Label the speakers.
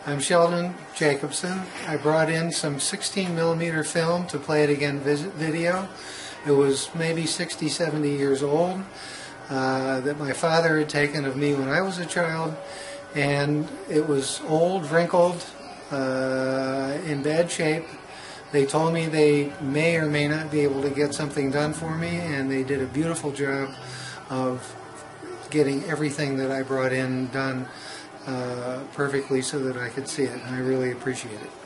Speaker 1: I'm Sheldon Jacobson. I brought in some 16mm film to play it again video. It was maybe 60, 70 years old that my father had taken of me when I was a child, and it was old, wrinkled, in bad shape. They told me they may or may not be able to get something done for me, and they did a beautiful job of getting everything that I brought in done perfectly so that I could see it. I really appreciate it.